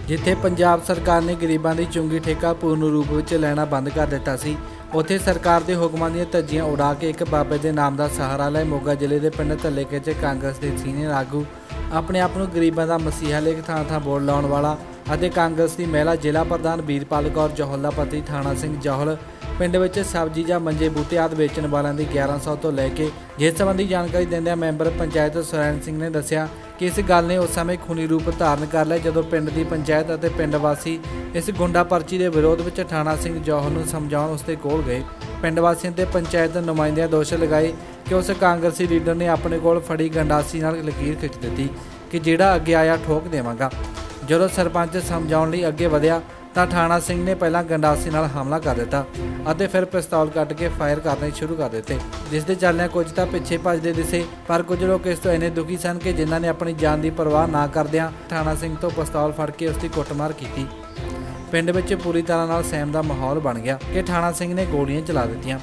ਜਿੱਥੇ ਪੰਜਾਬ ਸਰਕਾਰ ਨੇ ਗਰੀਬਾਂ ਦੀ ਚੁੰਗੀ ਠੇਕਾ ਪੂਰਨ ਰੂਪ ਵਿੱਚ ਲੈਣਾ ਬੰਦ ਕਰ ਦਿੱਤਾ ਸੀ, ਉੱਥੇ ਸਰਕਾਰ ਦੇ ਹੁਕਮਾਂ ਦੀਆਂ ਧੱਜੀਆਂ ਉਡਾ ਕੇ ਇੱਕ ਬਾਬੇ ਦੇ ਨਾਮ ਦਾ ਸਹਾਰਾ ਲੈ ਮੋਗਾ ਜ਼ਿਲ੍ਹੇ ਦੇ ਪਿੰਡ ਧੱਲੇਕੇ 'ਚ ਕਾਂਗਰਸ ਦੇ ਸੀਨੀਅਰ ਆਗੂ ਆਪਣੇ ਆਪ ਨੂੰ ਗਰੀਬਾਂ ਦਾ ਮਸੀਹਾ ਲੈ ਕੇ ਥਾਂ ਬੋਰਡ ਲਾਉਣ ਵਾਲਾ ਅਤੇ ਕਾਂਗਰਸ ਦੀ ਮਹਿਲਾ ਜ਼ਿਲ੍ਹਾ ਪ੍ਰਧਾਨ ਵੀਰਪਾਲ ਕੌਰ ਜੌਹਲ ਦਾ ਪਤੀ ਥਾਣਾ ਸਿੰਘ ਜੌਹਲ ਪਿੰਡ ਵਿੱਚ ਸਬਜ਼ੀ ਜਾਂ ਮੰਜੇ ਬੂਟੇ ਆਦਿ ਵੇਚਣ ਵਾਲਿਆਂ ਦੀ 1100 ਤੋਂ ਲੈ ਕੇ ਜਿਸ ਸੰਬੰਧੀ ਜਾਣਕਾਰੀ ਦਿੰਦਿਆਂ ਮੈਂਬਰ ਪੰਚਾਇਤ ਸੁਰੈਣ ਸਿੰਘ ਨੇ ਦੱਸਿਆ ਕਿ ਇਸ ਗੱਲ ਨੇ ਉਸ ਸਮੇਂ ਖੂਨੀ ਰੂਪ ਧਾਰਨ ਕਰ ਲਿਆ ਜਦੋਂ ਪਿੰਡ ਦੀ ਪੰਚਾਇਤ ਅਤੇ ਪਿੰਡ ਵਾਸੀ ਇਸ ਗੁੰਡਾ ਪਰਚੀ ਦੇ ਵਿਰੋਧ ਵਿੱਚ ਥਾਣਾ ਸਿੰਘ ਜੌਹਲ ਨੂੰ ਸਮਝਾਉਣ ਉਸ ਦੇ ਕੋਲ ਗਏ। ਪਿੰਡ ਵਾਸੀਆਂ ਤੇ ਪੰਚਾਇਤ ਦੇ ਨੁਮਾਇੰਦਿਆਂ ਦੋਸ਼ ਲਗਾਏ ਕਿ ਉਸ ਕਾਂਗਰਸੀ ਲੀਡਰ ਨੇ ਆਪਣੇ ਕੋਲ ਫੜੀ ਗੰਡਾਸੀ ਨਾਲ ਲਕੀਰ ਖਿੱਚ ਦਿੱਤੀ ਕਿ ਜਿਹੜਾ ਅੱਗੇ ਆਇਆ ਠੋਕ ਦੇਵਾਂਗਾ। ਜਦੋਂ ਸਰਪੰਚ ਸਮਝਾਉਣ ਲਈ ਅੱਗੇ ਵਧਿਆ ਤਾਂ ਥਾਣਾ ਸਿੰਘ ਨੇ ਪਹਿਲਾਂ ਗੰਡਾਸੀ ਨਾਲ ਹਮਲਾ ਕਰ ਦਿੱਤਾ ਅਤੇ ਫਿਰ ਪਿਸਤੌਲ ਕੱਢ ਕੇ ਫਾਇਰ ਕਰਨੇ ਸ਼ੁਰੂ ਕਰ ਦਿੱਤੇ, ਜਿਸ ਦੇ ਚੱਲਦਿਆਂ ਕੁਝ ਤਾਂ ਪਿੱਛੇ ਭੱਜਦੇ ਦਿਸੇ, ਪਰ ਕੁਝ ਲੋਕ ਇਸ ਤੋਂ ਇੰਨੇ ਦੁਖੀ ਸਨ ਕਿ ਜਿਨ੍ਹਾਂ ਨੇ ਆਪਣੀ ਜਾਨ ਦੀ ਪਰਵਾਹ ਨਾ ਕਰਦਿਆਂ ਥਾਣਾ ਸਿੰਘ ਤੋਂ ਪਿਸਤੌਲ ਫੜ ਕੇ ਉਸ ਦੀ ਕੁੱਟਮਾਰ ਕੀਤੀ। ਪਿੰਡ ਵਿੱਚ ਪੂਰੀ ਤਰ੍ਹਾਂ ਨਾਲ ਸਹਿਮ ਦਾ ਮਾਹੌਲ ਬਣ ਗਿਆ ਕਿ ਥਾਣਾ ਸਿੰਘ ਨੇ ਗੋਲੀਆਂ ਚਲਾ ਦਿੱਤੀਆਂ।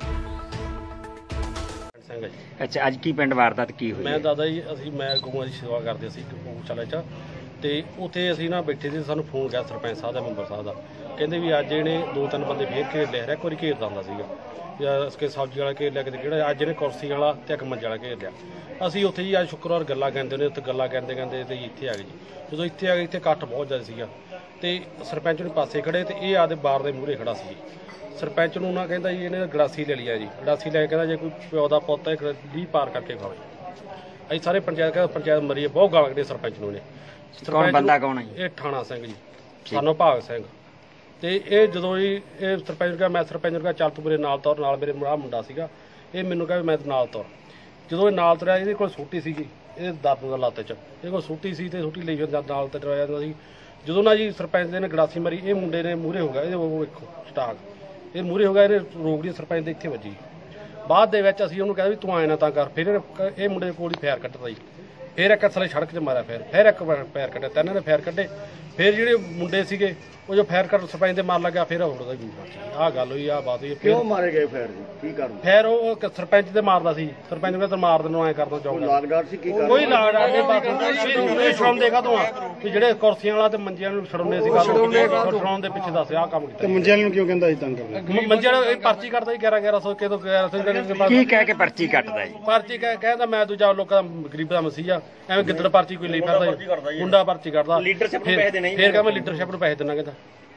ਅੱਛਾ, ਅੱਜ ਕੀ ਪਿੰਡ ਵਾਰਦਾਤ ਕੀ ਹੋਈ? ਮੈਂ ਦਾਦਾ ਜੀ ਮੈਂ ਗਊਆਂ ਦੀ ਸੇਵਾ ਕਰਦੇ ਸੀ ਗਊਸ਼ਾਲਾ 'ਚ, ਤੇ ਉੱਥੇ ਅਸੀਂ ਨਾ ਬੈਠੇ ਸੀ, ਸਾਨੂੰ ਫੋਨ ਗਿਆ ਸਰਪੰਚ ਸਾਹਿਬ ਦਾ, ਮੈਂਬਰ ਸਾਹਿਬ ਦਾ, ਕਹਿੰਦੇ ਵੀ ਅੱਜ ਇਹਨੇ 2-3 ਬੰਦੇ ਫੇਰ ਘੇਰ ਲਿਆ, ਇੱਕ ਵਾਰੀ ਘੇਰਦਾ ਹੁੰਦਾ ਸੀਗਾ ਜਾਂ ਇਸਕੇ ਸਬਜ਼ੀ ਵਾਲਾ ਘੇਰ ਲਿਆ, ਕਿਤੇ ਕਿਹੜਾ ਅੱਜ ਇਹਨੇ ਕੁਰਸੀ ਵਾਲਾ ਤੇ ਇੱਕ ਮੰਜੇ ਵਾਲਾ ਘੇਰ ਲਿਆ। ਅਸੀਂ ਉੱਥੇ ਜੀ ਅੱਜ ਸ਼ੁੱਕਰਵਾਰ ਗੱਲਾਂ ਕਹਿੰਦੇ ਨੇ, ਉੱਥੇ ਗੱਲਾਂ ਕਹਿੰਦੇ ਤੇ ਇੱਥੇ ਆ ਗਏ ਜੀ। ਜਦੋਂ ਇੱਥੇ ਆ ਗਏ ਇੱਥੇ ਇਕੱਠ ਬਹੁਤ ਜ਼ਿਆਦਾ ਸੀਗਾ ਤੇ ਸਰਪੰਚ ਨੂੰ ਪਾਸੇ ਖੜੇ ਤੇ ਇਹ ਆਦੇ ਬਾਰ ਦੇ ਮੂਹਰੇ ਖੜਾ ਸੀ। ਸਰਪੰਚ ਨੂੰ ਨਾ ਕਹਿੰਦਾ ਜੀ ਇਹਨੇ ਗੜਾਸੀ ਲੈ ਲਿਆ ਜੀ, ਗੜਾਸੀ ਲੈ ਕੇ ਕਹਿੰਦਾ ਜੇ ਕੋਈ ਪਿਓ ਦਾ ਪੁੱਤ ਹੈ ਲੀਹ ਪਾਰ ਕਰਕੇ ਖਾਵੇ। ਅਸੀਂ ਸਾਰੇ ਪੰਚਾਇਤ ਮਰੀ ਬਹੁਤ ਗਾਲਾਂ ਕੱਢੀਆਂ ਸਰਪੰਚ ਨੂੰ ਨੇ। ਕੌਣ ਬੰਦਾ ਕੌਣ ਹੈ? ਇਹ ਥਾਣਾ ਸਿੰਘ ਜੀ, ਸਾਨੂੰ ਭਾਗ ਸਿੰਘ। ਤੇ ਇਹ ਜਦੋਂ ਜੀ ਇਹ ਸਰਪੰਚ ਕਿਹਾ, ਮੈਂ ਸਰਪੰਚ ਨੂੰ ਕਿਹਾ ਚੱਲ ਤੂੰ ਮੇਰੇ ਨਾਲ ਤੁਰ, ਨਾਲ ਮੇਰੇ ਮੁੰਡਾ ਸੀਗਾ, ਇਹ ਮੈਨੂੰ ਕਿਹਾ ਮੈਂ ਨਾਲ ਤੁਰ। ਜਦੋਂ ਇਹ ਨਾਲ ਤੁਰਿਆ ਇਹਦੇ ਕੋਲ ਸੂਟੀ ਸੀਗੀ, ਇਹ ਦਰਦ ਦਾ ਲੱਤ 'ਚ ਇਹਦੇ ਕੋਲ ਸੂਟੀ ਸੀ ਤੇ ਸੂਟੀ ਲਈ ਜਾਂਦਾ ਨਾਲ ਤੇ ਡਰਾਇਆ ਜਾਂਦਾ ਸੀ। ਜਦੋਂ ਨਾ ਜੀ ਸਰਪੰਚ ਨੇ ਗੜਾਸੀ ਮਾਰੀ, ਇਹ ਮੁੰਡੇ ਨੇ ਮੂਹਰੇ ਹੋ ਗਿਆ, ਇਹਦੇ ਉਹ ਵੇਖੋ ਸਟਾਕ ਇਹ ਮੂਹਰੇ ਹੋ ਗਿਆ, ਇਹਨੇ ਰੋਕ ਲਈ ਸਰਪੰਚ ਦੇ ਇੱਥੇ ਵੱਜੀ। ਬਾਅਦ ਦੇ ਵਿੱਚ ਅਸੀਂ ਉਹਨੂੰ ਕਿਹਾ ਵੀ ਤੂੰ ਆਏ ਨਾ ਤਾਂ ਕਰ, ਫਿਰ ਇਹ ਮੁੰਡੇ ਦੇ ਕੋਲ ਹੀ ਫਾਇਰ ਕੱਢਦਾ ਜੀ, ਫਿਰ ਇੱਕ ਥੱਲੇ ਸੜਕ 'ਚ ਮਾਰਿਆ, ਫਿਰ ਇੱਕ ਫਾਇਰ ਕੱਢਿਆ, ਤਿੰਨਾਂ ਨੇ ਫਾਇਰ ਕੱਢੇ। ਫਿਰ ਜਿਹੜੇ ਮੁੰਡੇ ਸੀਗੇ ਉਹ ਜੋ ਫਾਇਰ ਕਰ ਸਰਪੰਚ ਦੇ ਮਾਰ ਲੱਗਾ, ਫਿਰ ਹੋੜਦਾ ਜੀ। ਆਹ ਗੱਲ ਹੋਈ, ਆਹ ਬਾਤ ਹੋਈ। ਕਿਉਂ ਮਾਰੇ ਗਏ ਫਾਇਰ ਜੀ? ਕੀ ਕਾਰਨ? ਫਾਇਰ ਉਹ ਸਰਪੰਚ ਦੇ ਮਾਰਦਾ ਸੀ, ਸਰਪੰਚ ਨੂੰ ਕਹਿੰਦਾ ਮਾਰ ਦੇਣੋਂ ਐਂ ਕਰਦਾ ਚੌਂਕ ਲਾਗਡਾਰ ਸੀ। ਕੀ ਕੋਈ ਲਾਗਡਾਰ ਨਹੀਂ, ਬਾਤ ਛਡਾਉਂਦੇ ਕਾਹਤੋਂ ਆ ਵੀ ਜਿਹੜੇ ਕੁਰਸੀਆਂ ਵਾਲਾ ਤੇ ਮੰਜਿਆਂ ਨੂੰ ਛਡਾਉਂਦੇ ਸੀ, ਛਡਾਉਣ ਦੇ ਪਿੱਛੇ ਦੱਸ ਆਹ ਕੰਮ ਕੀਤਾ। ਮੰਜਿਆਂ ਨੂੰ ਕਿਉਂ ਕਹਿੰਦਾ ਸੀ ਤੰਗ ਕਰਦਾ? ਮੰਜਿਆਂ ਨੂੰ ਪਰਚੀ ਕੱਟਦਾ ਜੀ 1100 ਕਿਦੋਂ 1100 ਕੀ ਕਹਿ ਕੇ ਪਰਚੀ ਕੱਟਦਾ ਜੀ? ਪਰਚੀ ਕਹਿੰਦਾ ਮੈਂ ਦੂਜਾ ਲੋਕਾਂ ਦਾ ਗਰੀਬ ਦਾ ਮਸੀਹਾ, ਐਵੇਂ ਗਿੱਦੜ ਪਰਚੀ ਕੋਈ ਲਈ ਫਿਰਦਾ, ਮੁੰਡਾ ਪਰਚੀ ਕੱਟਦਾ। ਲੀਡਰਸ਼ਿਪ ਨੂੰ ਪੈਸੇ ਦੇਣੇ, ਫਿਰ ਕਹਿੰਦਾ ਲੀਡਰਸ਼ਿਪ ਨੂੰ ਪੈਸੇ ਦੇਣਾ ਕਹਿੰਦਾ।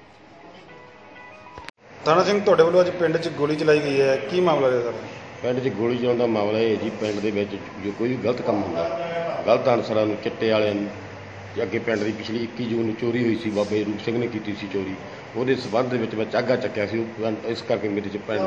ਥਾਣਾ ਸਿੰਘ, ਤੁਹਾਡੇ ਵੱਲੋਂ ਅੱਜ ਪਿੰਡ 'ਚ ਗੋਲੀ ਚਲਾਈ ਗਈ ਹੈ, ਕੀ ਮਾਮਲਾ ਹੈ ਸਰ? ਪਿੰਡ 'ਚ ਗੋਲੀ ਚਲਾਉਣ ਦਾ ਮਾਮਲਾ ਇਹ ਜੀ, ਪਿੰਡ ਦੇ ਵਿੱਚ ਜੋ ਕੋਈ ਵੀ ਗਲਤ ਕੰਮ ਹੁੰਦਾ, ਗਲਤ ਅਨਸਰਾਂ ਨੂੰ, ਚਿੱਟੇ ਵਾਲਿਆਂ ਨੂੰ, ਅੱਗੇ ਪਿੰਡ ਦੀ ਪਿਛਲੀ 21 ਜੂਨ ਨੂੰ ਚੋਰੀ ਹੋਈ ਸੀ, ਬਾਬੇ ਰੂਪ ਸਿੰਘ ਨੇ ਕੀਤੀ ਸੀ ਚੋਰੀ, ਉਹਦੇ ਸਬੰਧ ਦੇ ਵਿੱਚ ਮੈਂ ਚਾਗਾ ਚੱਕਿਆ ਸੀ। ਇਸ ਕਰਕੇ ਮੇਰੇ 'ਚ ਪਿੰਡ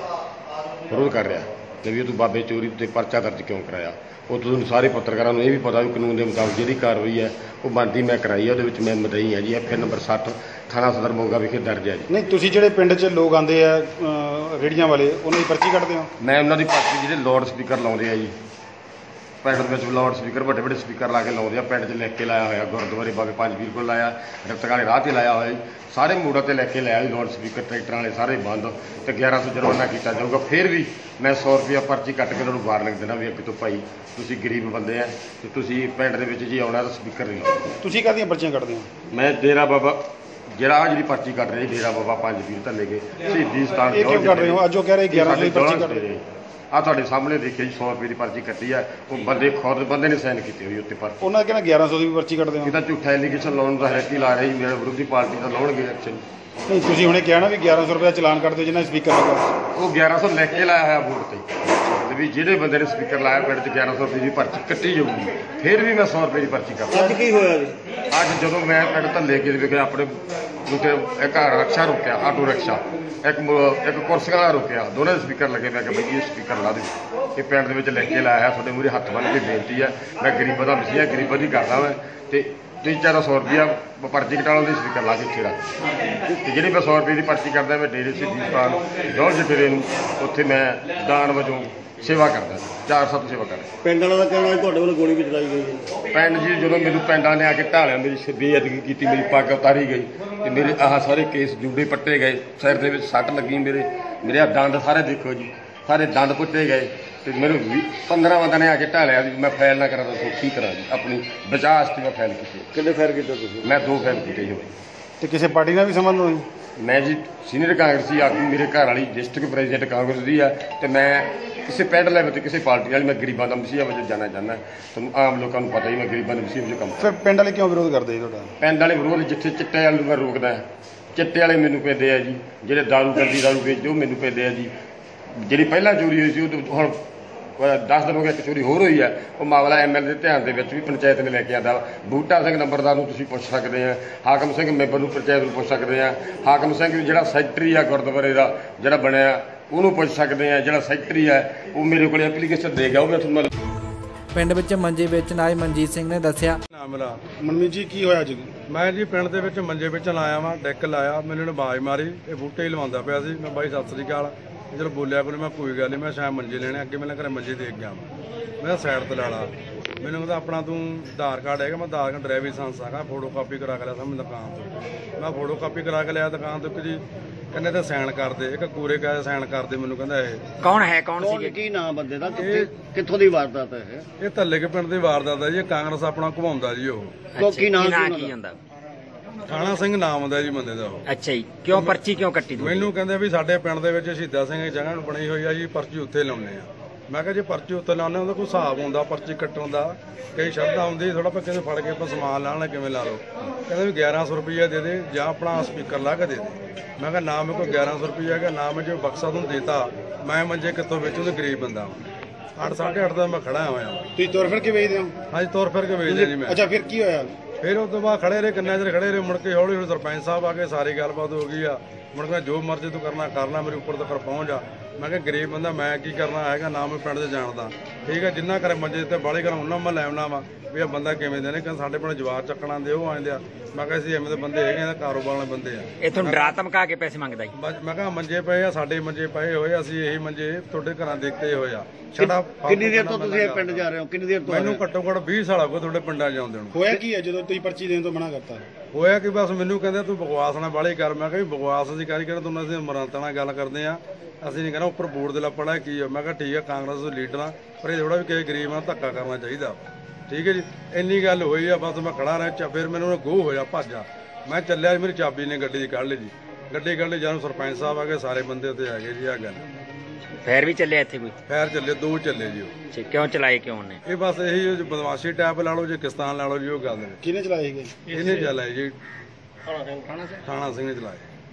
ਵਿਰੋਧ ਕਰ ਰਿਹਾ ਕਿ ਵੀ ਤੂੰ ਬਾਬੇ ਚੋਰੀ ਤੇ ਪਰਚਾ ਦਰਜ ਕਿਉਂ ਕਰਾਇਆ। ਉਹ ਤੁਹਾਨੂੰ ਸਾਰੇ ਪੱਤਰਕਾਰਾਂ ਨੂੰ ਇਹ ਵੀ ਪਤਾ ਵੀ ਕਾਨੂੰਨ ਦੇ ਮੁਤਾਬਕ ਜਿਹੜੀ ਕਾਰਵਾਈ ਹੈ ਉਹ ਬਣਦੀ ਮੈਂ ਕਰਾਈ ਹੈ, ਉਹਦੇ ਵਿੱਚ ਮੈਂ ਮਦਈ ਹਾਂ ਜੀ। FI ਨੰਬਰ 60 ਥਾਣਾ ਸਦਰ ਮੋਗਾ ਵਿਖੇ ਦਰਜ ਹੈ ਜੀ। ਨਹੀਂ, ਤੁਸੀਂ ਜਿਹੜੇ ਪਿੰਡ 'ਚ ਲੋਕ ਆਉਂਦੇ ਆ ਰੇੜੀਆਂ ਵਾਲੇ, ਉਹਨਾਂ ਦੀ ਪਰਚੀ ਕੱਢਦੇ ਹੋ? ਮੈਂ ਉਹਨਾਂ ਦੀ ਪਰਚੀ ਜਿਹੜੇ ਲਾਊਡ ਸਪੀਕਰ ਲਾਉਂਦੇ ਆ ਜੀ, ਪਿੰਡ ਦੇ ਵਿੱਚ ਲਾਊਡ ਸਪੀਕਰ ਵੱਡੇ ਸਪੀਕਰ ਲਾ ਕੇ ਲਾਉਂਦੇ ਆ। ਪਿੰਡ 'ਚ ਲਿਖ ਕੇ ਲਾਇਆ ਹੋਇਆ, ਗੁਰਦੁਆਰੇ ਬਾਬੇ ਪੰਜ ਵੀਰ ਕੋਲ ਲਾਇਆ, ਰਫਤਕ ਵਾਲੇ ਰਾਹ 'ਤੇ ਲਾਇਆ ਹੋਇਆ ਜੀ, ਸਾਰੇ ਮੋੜਾਂ 'ਤੇ ਲੈ ਕੇ ਲਾਇਆ ਜੀ ਲਾਊਡ ਸਪੀਕਰ। ਟਰੈਕਟਰਾਂ ਵਾਲੇ ਸਾਰੇ ਬੰਦ ਤੇ 1100 ਜੁਰਮਾਨਾ ਕੀਤਾ ਜਾਊਗਾ। ਫਿਰ ਵੀ ਮੈਂ 100 ਰੁਪਇਆ ਪਰਚੀ ਕੱਟ ਕੇ ਉਹਨਾਂ ਨੂੰ ਵਾਰਨਿੰਗ ਦੇਣਾ ਵੀ ਅੱਗੇ ਤੋਂ ਭਾਈ ਤੁਸੀਂ ਗਰੀਬ ਬੰਦੇ ਆ ਤੇ ਤੁਸੀਂ ਪਿੰਡ ਦੇ ਵਿੱਚ ਜੀ ਆਉਣਾ ਤਾਂ ਸਪੀਕਰ ਨਹੀਂ ਲਾਉਣਾ। ਤੁਸੀਂ ਕਾਹਦੀਆਂ ਪਰਚੀਆਂ ਕੱਢਦੇ ਹੋ? ਮੈਂ ਡੇਰਾ ਬਾਬਾ ਜਿਹੜੀ ਪਰਚੀ ਕੱਟ ਰਹੀ, ਡੇਰਾ ਬਾਬਾ ਪੰਜ ਵੀਰ ਧੱਲੇਕੇ ਸ਼ਹੀਦੀ ਸਥਾਨ। ਇਹ ਕਿਉਂ ਕੱਢ ਰਹੇ ਹੋ? ਅੱਜ ਉਹ ਕਹਿ ਰਹੇ 1100 ਦੀ ਪਰਚੀ ਕੱਢ ਰਹੇ। ਆ ਤੁਹਾਡੇ ਸਾਹਮਣੇ ਦੇਖਿਆ ਜੀ, 100 ਰੁਪਏ ਦੀ ਪਰਚੀ ਕੱਟੀ ਆ, ਉਹ ਬੰਦੇ ਨੇ ਸਾਈਨ ਕੀਤੇ ਹੋਈ ਉੱਤੇ ਪਰ। ਉਹਨਾਂ ਕਹਿੰਦਾ 1100 ਦੀ ਵੀ ਪਰਚੀ ਕੱਢਦੇ ਹੋ? ਇਹ ਤਾਂ ਝੂਠਾ ਐਲੀਗੇਸ਼ਨ ਲਾਉਣ ਦਾ ਹੈ ਕਿ ਲਾ ਰਹੀ ਮੇਰੇ ਵਿਰੋਧੀ ਪਾਰਟੀ ਦਾ ਲਾਉਣਗੇ ਐਕਸ਼ਨ। ਨਹੀਂ, ਤੁਸੀਂ ਹੁਣੇ ਕਿਹਾ ਨਾ ਵੀ 1100 ਰੁਪਏ ਚਲਾਨ ਕੱਢਦੇ ਜਿੰਨਾ ਸਪੀਕਰ ਲੱਗਾ। ਉਹ 1100 ਲੈ ਕੇ ਲਾਇਆ ਹੋਇਆ ਬੋਰਡ ਤੇ ਵੀ ਜਿਹੜੇ ਬੰਦੇ ਨੇ ਸਪੀਕਰ ਲਾਇਆ ਪਿੰਡ 'ਚ 1100 ਰੁਪਏ ਦੀ ਪਰਚੀ ਕੱਟੀ ਜਾਊਗੀ। ਫਿਰ ਵੀ ਮੈਂ 100 ਰੁਪਏ ਦੀ ਪਰਚੀ ਕਰਦਾ। ਅੱਜ ਕੀ ਹੋਇਆ ਜੀ? ਅੱਜ ਜਦੋਂ ਮੈਂ ਪਿੰਡ ਧੱਲੇਕੇ ਦੇ ਵਿਖੇ ਆਪਣੇ ਉੱਤੇ ਇੱਕ ਰਕਸ਼ਾ ਰੋਕਿਆ, ਆਟੋ ਰਕਸ਼ਾ, ਇੱਕ ਕੁਰਸੀਆਂ ਵਾਲਾ ਰੋਕਿਆ, ਦੋਨਾਂ ਦੇ ਸਪੀਕਰ ਲੱਗੇ। ਮੈਂ ਕਿਹਾ ਬਈ ਇਹ ਸਪੀਕਰ ਲਾ ਦੇ, ਇਹ ਪਿੰਡ ਦੇ ਵਿੱਚ ਲੈ ਕੇ ਲਾਇਆ ਹੈ, ਤੁਹਾਡੇ ਮੂਹਰੇ ਹੱਥ ਬੰਨ੍ਹ ਕੇ ਬੇਨਤੀ ਹੈ, ਮੈਂ ਗਰੀਬਾਂ ਦਾ ਮਸੀਹਾ, ਗਰੀਬਾਂ ਦੀ ਕਰਦਾ ਮੈਂ, ਤੇ 300-400 ਰੁਪਇਆ ਪਰਚੀ ਕਟਾਉਣ ਦੀ ਸਪੀਕਰ ਲਾ ਕੇ ਇੱਥੇ ਰੱਖ। ਤੇ ਜਿਹੜੀ ਮੈਂ 100 ਰੁਪਏ ਦੀ ਪਰਚੀ ਕਰਦਾ, ਮੈਂ ਡੇਰੇ ਸ਼ਹੀਦੀ ਸਥਾਨ ਜੌਹਲ ਜਫੇਰੇ ਨੂੰ ਉੱਥੇ ਮੈਂ ਦਾਨ ਵਜੋਂ ਸੇਵਾ ਕਰਦਾ, 4-7 ਸੇਵਾ ਕਰਦਾ। ਪਿੰਡ ਵਾਲਾ ਦਾ ਕਹਿਣਾ ਤੁਹਾਡੇ ਵੱਲੋਂ ਗੋਲੀ ਵੀ ਚਲਾਈ ਗਈ ਹੈ? ਪਿੰਡ ਜੀ ਜਦੋਂ ਮੈਨੂੰ ਪਿੰਡਾਂ ਨੇ ਆ ਕੇ ਢਾਲਿਆ, ਮੇਰੀ ਬੇਅਦਬੀ ਕੀਤੀ, ਮੇਰੀ ਪੱਗ ਉਤਾਰੀ ਗਈ ਤੇ ਮੇਰੇ ਆਹ ਸਾਰੇ ਕੇਸ ਜੂੜੇ ਪੱਟੇ ਗਏ, ਸਿਰ ਦੇ ਵਿੱਚ ਸੱਟ ਲੱਗੀ, ਮੇਰੇ ਦੰਦ ਸਾਰੇ ਦੇਖੋ ਜੀ, ਸਾਰੇ ਦੰਦ ਪੁੱਟੇ ਗਏ ਤੇ ਮੈਨੂੰ 15 ਬੰਦਿਆਂ ਨੇ ਆ ਕੇ ਢਾਲਿਆ ਵੀ ਮੈਂ ਫਾਈਲ ਨਾ ਕਰਾਂ ਤਾਂ ਕੀ ਕਰਾਂ ਜੀ, ਆਪਣੀ ਬਚਾਅ ਵਾਸਤੇ ਮੈਂ ਫਾਈਲ ਕੀਤੀ। ਕਿੰਨੇ ਫਾਇਰ ਕੀਤੇ ਤੁਸੀਂ? ਮੈਂ 2 ਫਾਈਲ ਕੀਤੇ ਜੀ। ਤੇ ਕਿਸੇ ਪਾਰਟੀ ਨਾਲ ਵੀ ਸੰਬੰਧ ਹੋਈ? ਮੈਂ ਜੀ ਸੀਨੀਅਰ ਕਾਂਗਰਸੀ ਆਗੂ, ਮੇਰੇ ਘਰ ਵਾਲੀ ਡਿਸਟ੍ਰਿਕਟ ਪ੍ਰੈਜ਼ੀਡੈਂਟ ਕਾਂਗਰਸ ਦੀ ਆ, ਤੇ ਮੈਂ ਕਿਸੇ ਪਿੰਡ ਲੈਵਲ ਤੇ ਕਿਸੇ ਪਾਰਟੀ ਨਾਲ, ਮੈਂ ਗਰੀਬਾਂ ਦਾ ਮਸੀਹਾ ਵਜੋਂ ਜਾਣਾ ਚਾਹੁੰਦਾ। ਤੁਹਾਨੂੰ ਆਮ ਲੋਕਾਂ ਨੂੰ ਪਤਾ ਹੀ ਮੈਂ ਗਰੀਬਾਂ ਦੇ ਮਸੀਹਾ ਵਜੋਂ ਕੰਮ ਕਰਦਾ। ਫਿਰ ਪਿੰਡ ਵਾਲੇ ਕਿਉਂ ਵਿਰੋਧ ਕਰਦੇ ਜੀ ਤੁਹਾਡਾ? ਪਿੰਡ ਵਾਲੇ ਵਿਰੋਧ, ਜਿੱਥੇ ਚਿੱਟੇ ਵਾਲੇ ਨੂੰ ਮੈਂ ਰੋਕਦਾ, ਚਿੱਟੇ ਵਾਲੇ ਮੈਨੂੰ ਪੈਂਦੇ ਆ ਜੀ, ਜਿਹੜੇ ਦਾਰੂ ਕਰਦੀ ਦਾਰੂ ਵੇਚਦੇ ਉਹ ਮੈਨੂੰ ਪੈਂਦੇ ਆ ਜੀ। ਜਿਹੜੀ ਪਹਿਲਾਂ ਚੋਰੀ ਹੋਈ ਸੀ ਉਹ ਹੁਣ 10 ਦਿਨ ਹੋ ਗਏ, ਇੱਕ ਚੋਰੀ ਹੋਰ ਹੋਈ ਹੈ। ਉਹ ਮਾਮਲਾ ਐਮਐਲਏ ਦੇ ਧਿਆਨ ਦੇ ਵਿੱਚ ਵੀ ਪੰਚਾਇਤ ਨੇ ਲੈ ਕੇ ਆਂਦਾ। ਬੂਟਾ ਸਿੰਘ ਨੰਬਰਦਾਰ ਨੂੰ ਤੁਸੀਂ ਪੁੱਛ ਸਕਦੇ ਆ, ਹਾਕਮ ਸਿੰਘ ਮੈਂਬਰ ਨੂੰ ਪੰਚਾਇਤ ਨੂੰ ਪੁੱਛ ਸਕਦੇ ਆ, ਹਾਕਮ ਸਿੰਘ ਜਿਹੜਾ ਸੈਕਟਰੀ ਆ ਗੁਰਦੁਆਰੇ ਦਾ ਜਿਹੜਾ ਬਣਿਆ ਉਹਨੂੰ ਪੁੱਛ ਸਕਦੇ ਆ, ਜਿਹੜਾ ਸੈਕਟਰੀ ਆ ਉਹ ਮੇਰੇ ਕੋਲ ਐਪਲੀਕੇਸ਼ਨ ਦੇ ਗਿਆ, ਉਹ ਮੈਂ ਤੁਹਾਨੂੰ ਪਿੰਡ ਵਿੱਚ ਮੰਜੇ ਵੇਚਣ ਆਏ ਮਨਜੀਤ ਸਿੰਘ ਨੇ ਦੱਸਿਆ। ਮੇਰਾ ਮਨਮੀਤ ਜੀ ਕੀ ਹੋਇਆ ਜੀ? ਮੈਂ ਜੀ ਪਿੰਡ ਦੇ ਵਿੱਚ ਮੰਜੇ ਵੇਚਣ ਆਇਆ ਵਾਂ, ਡੈਕ ਲਾਇਆ, ਮੈਨੂੰ ਇਹਨੇ ਆਵਾਜ਼ ਮਾਰੀ, ਇਹ ਬੂਟੇ ਹੀ ਲਵਾਉਂਦਾ ਪਿਆ ਸੀ। ਮੈਂ ਬਾਈ ਸਤਿ ਸ੍ਰੀ ਅਕਾਲ, ਜਦੋਂ ਬੋਲਿਆ ਕੋਈ ਮੈਂ ਕੋਈ ਗੱਲ ਨਹੀਂ, ਮੈਂ ਸ਼ਾਇਦ ਮੰਜੇ ਲੈਣੇ, ਅੱਗੇ ਮੈਂ ਘਰੇ ਮੰਜੇ ਦੇਖ ਗਿਆ। ਮੈਂ ਸਾਈਡ ਤੇ ਲਾ ਲਾ, ਮੈਨੂੰ ਕਹਿੰਦਾ ਆਪਣਾ ਤੂੰ ਆਧਾਰ ਕਾਰਡ ਹੈਗਾ? ਮੈਂ ਆਧਾਰ ਕਾਰਡ ਡਰਾਈਵਿੰਗ ਲਾਇਸੈਂਸ ਹੈਗਾ, ਫੋਟੋ ਕਾਪੀ ਕਰਾ ਕੇ ਲਿਆ ਸਾਂ ਦੁਕਾਨ ਤੋਂ। ਮੈਂ ਫੋਟੋ ਕਾਪੀ ਕਰਾ ਕੇ ਲਿਆ ਦੁਕਾਨ ਤੋਂ, ਜੀ ਕਹਿੰਦੇ ਤੇ ਸਾਈਨ ਕਰਦੇ, ਇੱਕ ਕੂਰੇ ਕਾ ਸਾਈਨ ਕਰਦੇ। ਮੈਨੂੰ ਕਹਿੰਦਾ ਇਹ ਕੌਣ ਸੀ? ਕੀ ਨਾਮ ਬੰਦੇ ਦਾ, ਕਿੱਥੋਂ ਦੀ ਵਾਰਦਾਤ ਹੈ ਇਹ ਧੱਲੇ ਕੇ ਪਿੰਡ ਦੀ ਵਾਰਦਾਤ ਹੈ ਜੀ। ਕਾਂਗਰਸ ਆਪਣਾ ਘੁਮਾਉਂਦਾ ਜੀ ਉਹ। ਕੀ ਨਾਮ ਕੀ ਹੁੰਦਾ? ਥਾਣਾ ਸਿੰਘ ਨਾਮ ਹੁੰਦਾ ਜੀ ਬੰਦੇ ਦਾ ਉਹ। ਅੱਛਾ ਜੀ, ਕਿਉਂ ਪਰਚੀ ਕਿਉਂ ਕੱਟੀ? ਮੈਨੂੰ ਕਹਿੰਦੇ ਵੀ ਸਾਡੇ ਪਿੰਡ ਦੇ ਵਿੱਚ ਸ਼ਹੀਦਾਂ ਸਿੰਘ ਦੀ ਜਗ੍ਹਾ ਬਣੀ ਹੋਈ ਆ ਜੀ, ਪਰਚੀ ਉੱਥੇ ਲਾਉਣੇ ਆ। ਮੈਂ ਕਿਹਾ ਜੇ ਪਰਚੀ ਉੱਤੇ ਲਾਉਣੇ ਉਹਦਾ ਕੋਈ ਹਿਸਾਬ ਹੁੰਦਾ ਪਰਚੀ ਕੱਟਣ ਦਾ, ਕਈ ਸ਼ਰਧਾ ਹੁੰਦੀ ਥੋੜਾ ਪੱਕੇ ਨੂੰ ਫੜ ਕੇ ਆਪਾਂ ਸਮਾਨ ਲਾਣਾ ਕਿਵੇਂ ਲਾ ਲਓ। ਕਹਿੰਦੇ ਵੀ 1100 ਰੁਪਈਆ ਦੇ ਦੇ ਜਾਂ ਆਪਣਾ ਸਪੀਕਰ ਲਾ ਕੇ ਦੇ ਦੇ। ਮੈਂ ਕਿਹਾ ਨਾ ਮੇਰੇ ਕੋਲ 1100 ਰੁਪਈਆ ਹੈਗਾ, ਨਾ ਮੈਂ ਜੋ ਬਕਸਾ ਤੁਹਾਨੂੰ ਦੇਤਾ, ਮੈਂ ਮੰਜੇ ਕਿੱਥੋਂ ਵੇਚੂ ਤੇ ਗਰੀਬ ਬੰਦਾ 8 8:30 ਦਾ ਮੈਂ ਖੜਾ ਹੋਇਆ। ਤੁਸੀਂ ਤੁਰ ਫਿਰ ਕੇ ਵੇਚਦੇ ਹੋ? ਹਾਂਜੀ ਤੁਰ ਫਿਰ ਕੇ ਵੇਚਦੇ ਜੀ ਮੈਂ। ਅੱਛਾ ਫਿਰ ਕੀ ਹੋਇਆ? ਫਿਰ ਉਸ ਤੋਂ ਬਾਅਦ ਖੜੇ ਰਹੇ, ਕਿੰਨਾ ਚਿਰ ਖੜੇ ਰਹੇ, ਮੁੜ ਕੇ ਹੌਲੀ ਹੌਲੀ ਸਰਪੰਚ ਸਾਹਿਬ ਆ ਕੇ ਸਾਰੀ ਗੱਲਬਾਤ ਹੋ ਗਈ ਆ। ਮੁੜ ਕੇ ਜੋ ਮਰਜ਼ੀ ਤੂੰ ਕਰਨਾ ਕਰ ਲੈ, ਮੇਰੇ ਉੱਪਰ ਤੱਕ ਪਹੁੰਚ ਜਾ। ਮੈਂ ਕਿਹਾ ਗਰੀਬ ਬੰਦਾ ਮੈਂ ਕੀ ਕਰਨਾ ਹੈਗਾ, ਨਾ ਮੈਂ ਪਿੰਡ 'ਚ ਜਾਣਦਾ। ਠੀਕ ਹੈ, ਜਿੰਨਾ ਕਰੇ ਮੰਜੇ ਤੇ ਬਾਲੀ ਕਰਾਂ ਉਹਨਾਂ ਮੈਂ ਲੈ ਆਉਣਾ ਵਾ ਵੀ ਇਹ ਬੰਦਾ ਕਿਵੇਂ ਦੇ ਨੇ। ਕਹਿੰਦੇ ਸਾਡੇ ਪਿੰਡ ਜਵਾਬ ਚੱਕਣਾ ਦੇ ਉਹ ਆਉਂਦੇ ਆ। ਮੈਂ ਕਿਹਾ ਅਸੀਂ ਐਵੇਂ ਦੇ ਬੰਦੇ ਹੈਗੇ ਆ, ਕਾਰੋਬਾਰ ਵਾਲੇ ਬੰਦੇ ਆ। ਇਹ ਤੁਹਾਨੂੰ ਡਰਾ ਧਮਕਾ ਕੇ ਪੈਸੇ ਮੰਗਦਾ ਜੀ? ਮੈਂ ਕਿਹਾ ਮੰਜੇ ਪਏ ਆ, ਸਾਡੇ ਮੰਜੇ ਪਏ ਹੋਏ, ਅਸੀਂ ਇਹੀ ਮੰਜੇ ਤੁਹਾਡੇ ਘਰਾਂ ਦੇਖਦੇ ਹੋਏ ਆ। ਛੜਾ ਕਿੰਨੀ ਦੇਰ ਤੋਂ ਤੁਸੀਂ ਇਹ ਪਿੰਡ ਜਾ ਰਹੇ ਹੋ? ਕਿੰਨੀ ਦੇਰ ਤੋਂ? ਮੈਨੂੰ ਘੱਟੋ ਘੱਟ 20 ਸਾਲ ਹੋ ਗਏ ਤੁਹਾਡੇ ਪਿੰਡਾਂ ਜਾਂਦੇ ਨੂੰ। ਹੋਇਆ ਕੀ ਹੈ ਜਦੋਂ ਤੁਸੀਂ ਪਰਚੀ ਦੇਣ ਤੋਂ ਮਨਾ ਕਰਤਾ? ਹੋਇਆ ਕਿ ਬਸ ਮੈਨੂੰ ਕਹਿੰਦੇ ਤੂੰ ਬਕਵਾਸ ਨਾ ਬਾਲੀ ਕਰ। ਮੈਂ ਕਿਹਾ ਵੀ ਬਕਵਾਸ ਅਸੀਂ ਕਰੀ ਕਰ, ਤੁਹਾਨੂੰ ਅਸੀਂ ਮਰਾਂਤਾਂ ਨਾਲ ਗੱਲ ਕਰਦੇ ਆ, ਅਸੀਂ ਨਹੀਂ ਕਹਿੰਦਾ ਉੱਪਰ ਬੋਰਡ ਦੇ ਲੱਪੜਾ ਕੀ ਆ। ਮੈਂ ਕਿਹਾ ਠੀਕ ਆ, ਕਾਂਗਰਸ ਦੇ ਲੀਡਰ ਆ, ਪਰ ਇਹ ਥੋੜਾ ਵੀ ਕਿਸੇ ਗਰੀਬ ਨਾਲ ਧੱਕਾ ਕਰਨਾ ਚਾਹੀਦਾ। ਠੀਕ ਹੈ ਜੀ, ਇੰਨੀ ਗੱਲ ਹੋਈ ਆ, ਬਸ ਮੈਂ ਖੜਾ ਰਿਹਾ। ਫਿਰ ਮੈਨੂੰ ਗੋਹ ਹੋਇਆ, ਭੱਜਾ ਮੈਂ ਚੱਲਿਆ, ਮੇਰੀ ਚਾਬੀ ਨੇ ਗੱਡੀ ਦੀ ਕੱਢ ਲਈ ਜੀ। ਗੱਡੀ ਕੱਢ ਲਈ, ਜਦੋਂ ਸਰਪੰਚ ਸਾਹਿਬ ਆ ਗਏ, ਸਾਰੇ ਬੰਦੇ ਉੱਤੇ ਆ ਗਏ ਜੀ। ਆ ਗੱਲ ਫੇਰ ਵੀ ਚੱਲਿਆ ਇੱਥੇ ਕੋਈ? ਫੇਰ ਚੱਲੇ, 2 ਚੱਲੇ ਜੀ ਉਹ। ਕਿਉਂ ਚਲਾਏ ਕਿਉਂ ਨੇ? ਇਹ ਬਸ ਇਹੀ ਬਦਮਾਸ਼ੀ ਟੈਪ ਲਾ ਲਓ ਜੀ, ਕਿਸਾਨ ਲਾ ਲਓ ਜੀ, ਉਹ ਗੱਲ ਕਿਹਨੇ ਚਲਾਏ ਸੀਗੇ? ਇਹਨੇ ਚਲਾਏ ਜੀ, ਥਾਣਾ ਸਿੰਘ ਨੇ ਚਲਾਏ।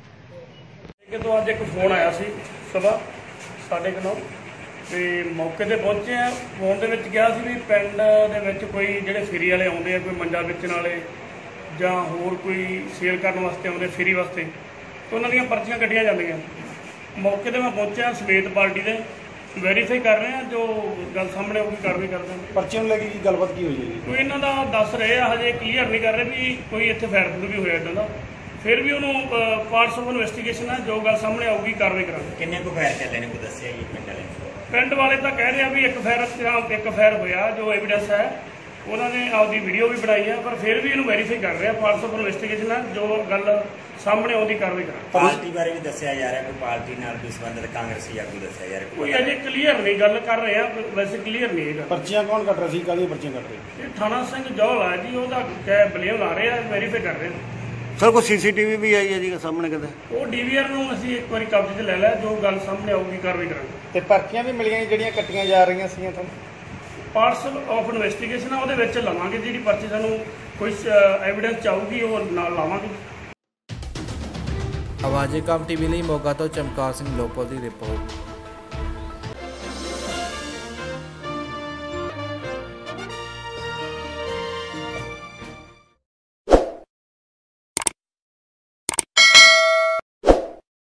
ਕਿਤੋਂ ਅੱਜ ਇੱਕ ਫੋਨ ਆਇਆ ਸੀ ਸਵੇਰ 9:30 ਤੇ ਮੌਕੇ ਤੇ ਪਹੁੰਚੇ ਆ। ਫੋਨ ਦੇ ਵਿੱਚ ਕਿਹਾ ਸੀ ਵੀ ਪਿੰਡ ਦੇ ਵਿੱਚ ਕੋਈ ਜਿਹੜੇ ਫੇਰੀ ਵਾਲੇ ਆਉਂਦੇ ਆ, ਕੋਈ ਮੰਜਾ ਵੇਚਣ ਵਾਲੇ ਜਾਂ ਹੋਰ ਕੋਈ ਸੇਲ ਕਰਨ ਵਾਸਤੇ ਆਉਂਦੇ ਫੇਰੀ ਵਾਸਤੇ, ਤੇ ਉਹਨਾਂ ਦੀਆਂ ਪਰਚੀਆਂ ਕੱਢੀਆਂ ਜਾਂਦੀਆਂ। ਮੌਕੇ ਤੇ ਮੈਂ ਪਹੁੰਚਿਆ, ਸਮੇਤ ਪਾਰਟੀ ਦੇ ਵੈਰੀਫਾਈ ਕਰ ਰਹੇ ਆ, ਜੋ ਗੱਲ ਸਾਹਮਣੇ ਆਊਗੀ ਕਾਰਵਾਈ ਕਰਦੇ ਹਾਂ। ਪਰਚੀਆਂ ਨੂੰ ਲੈ ਕੇ ਕੀ ਗੱਲਬਾਤ ਕੀ ਹੋਈ ਹੈ ਜੀ? ਕੋਈ ਇਹਨਾਂ ਦਾ ਦੱਸ ਰਹੇ ਆ, ਹਜੇ ਕਲੀਅਰ ਨਹੀਂ ਕਰ ਰਹੇ ਵੀ ਕੋਈ ਇੱਥੇ ਫਾਇਰ ਵੀ ਹੋਇਆ ਇੱਦਾਂ ਦਾ। ਫਿਰ ਵੀ ਉਹਨੂੰ ਪਾਰਟਸ ਆਫ ਇਨਵੈਸਟੀਗੇਸ਼ਨ ਆ, ਜੋ ਗੱਲ ਸਾਹਮਣੇ ਆਊਗੀ ਕਾਰਵਾਈ ਕਰਾਂਗੇ। ਕਿੰਨੇ ਕੁ ਫਾਇਰ ਚੱਲੇ ਨੇ ਕੋਈ ਦੱਸਿਆ ਜੀ ਪਿੰਡ ਵਾਲੇ? ਪਿੰਡ ਵਾਲੇ ਤਾਂ ਕਹਿ ਰਹੇ ਆ ਵੀ ਇੱਕ ਫਾਇਰ ਹੋਇਆ, ਜੋ ਐਵੀਡੈਂਸ ਹੈ ਉਹਨਾਂ ਨੇ ਆਪਦੀ ਵੀਡੀਓ ਵੀ ਬਣਾਈ ਆ, ਪਰ ਫਿਰ ਵੀ ਇਹਨੂੰ ਵੈਰੀਫਾਈ ਕਰ ਰਹੇ ਆ। ਪਾਰਟਸ ਆਫ ਇਨਵੈਸਟੀਗੇਸ਼ਨ ਆ, ਜੋ ਗੱਲ ਸਾਹਮਣੇ ਆਉਂਦੀ ਕਾਰਵਾਈ ਕਰਾਂਗੇ। ਪਾਰਟੀ ਬਾਰੇ ਵੀ ਦੱਸਿਆ ਜਾ ਰਿਹਾ, ਕੋਈ ਪਾਰਟੀ ਨਾਲ ਕੋਈ ਸੰਬੰਧਿਤ ਕਾਂਗਰਸੀ ਆਗੂ ਦੱਸਿਆ ਜਾ ਰਿਹਾ? ਕੋਈ ਅਜੇ ਕਲੀਅਰ ਨਹੀਂ ਗੱਲ ਕਰ ਰਹੇ ਆ, ਵੈਸੇ ਕਲੀਅਰ ਨਹੀਂ ਹੈਗਾ। ਪਰਚੀਆਂ ਕੌਣ ਕੱਟ ਰਿਹਾ ਸੀ? ਕਾਹਦੀਆਂ ਪਰਚੀਆਂ ਕੱਟ ਰਹੇ? ਇਹ ਥਾਣਾ ਸਿੰਘ ਜੌਲ ਆ ਜੀ, ਉਹਦਾ ਬਲੇਮ ਲਾ ਰਹੇ ਆ, ਵੈਰੀਫਾਈ ਕਰ ਰਹੇ ਆ। ਸਰ ਕੋਈ ਸੀਸੀਟੀਵੀ ਵੀ ਆਈ ਹੈ ਜੀ ਸਾਹਮਣੇ ਕਿਤੇ? ਉਹ ਡੀਵੀਆਰ ਨੂੰ ਅਸੀਂ ਇੱਕ ਵਾਰੀ ਕਬਜ਼ੇ 'ਚ ਲੈ ਲਿਆ, ਜੋ ਗੱਲ ਸਾਹਮਣੇ ਆਊਗੀ ਕਾਰਵਾਈ ਕਰਾਂਗੇ। ਤੇ ਪਰਚੀਆਂ ਵੀ ਮਿਲੀਆਂ ਜਿਹੜੀਆਂ ਕੱਟੀਆਂ ਜਾ ਰਹੀਆਂ ਸੀਗੀਆਂ ਤੁਹਾਨੂੰ? ਪਾਰਟਸ ਆਫ ਇਨਵੈਸਟੀਗੇਸ਼ਨ ਆ, ਉਹਦੇ ਵਿੱਚ ਲਵਾਂਗੇ। ਜਿਹੜੀ ਪਰਚੀ ਸਾਨੂੰ ਕੋਈ ਐਵੀਡੈਂਸ ਚਾਹੂਗੀ ਉਹ ਨਾਲ ਲਾਵਾਂਗੇ। ਆਵਾਜ਼ੇ ਕਮ ਟੀਵੀ ਲਈ ਮੋਗਾ ਤੋਂ ਚਮਕੌਰ ਸਿੰਘ ਲੋਪੋ ਦੀ ਰਿਪੋਰਟ।